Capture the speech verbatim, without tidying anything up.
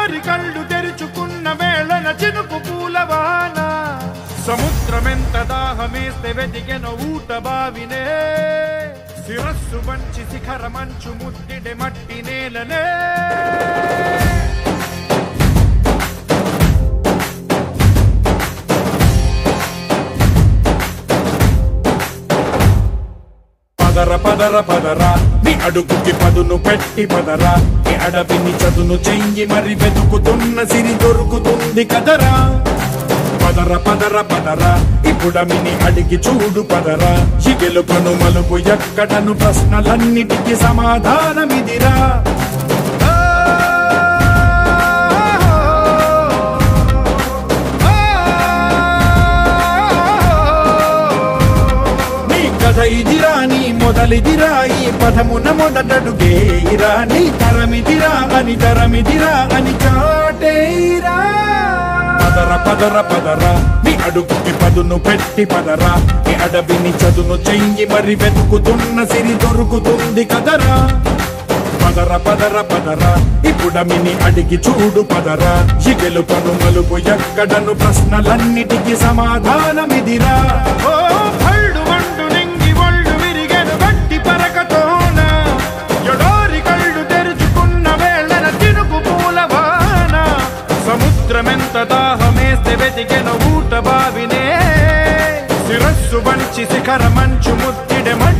ఎడారి కళ్ళు తెరుచుకున్న వేళన చినుకు పూలవాన సముద్రమెంత దాహమేస్తే వెతికెన ఊట బావినే శిరస్సు వంచి శిఖర మంచు ముద్దిడే మట్టి నేలనే పదర పదర పదరా నీ అడుగుకి పదును పెట్టి పదరా నీ అడవిని చదును చెయ్యి మరి వెతుకుతున్న సిరి దొరుకుతుంది కదరా పదర పదర పదరా ఇప్పుడమిని అడిగి చూడు పదరా ఈ గెలుపను మలుపు ఎక్కడను ప్రశ్నలన్నిటికీ సమాధానమిదిరా ఇదిరా నీ మొదలిదిరా ఈ పదమున మొదటడుగేరా నీ తరమిదిరా అని తరమిదిరా అని చాటేరా పదర పదర పదరా నీ అడుగుకి పదును పెట్టి పదరా నీ అడవిని చదును చెయ్యి మరి వెతుకుతున్న సిరి దొరుకుతుంది కదరా పదర పదర పదరా ఇప్పుడమిని అడిగి చూడు పదరా ఈ గెలుపను మలుపు ఎక్కడను ప్రశ్నలన్నిటికీ సమాధానమిదిరా ఓ భళ్ళు వండు నింగి ఒళ్ళు విరిగెను గట్టి పరకతోన ఎడారి కళ్ళు తెరుచుకున్న వేళన చినుకు పూలవాన సముద్రమెంత దాహమేస్తే వెతికెన ఊట బావినే శిరస్సు వంచి శిఖర మంచు ముద్దిడే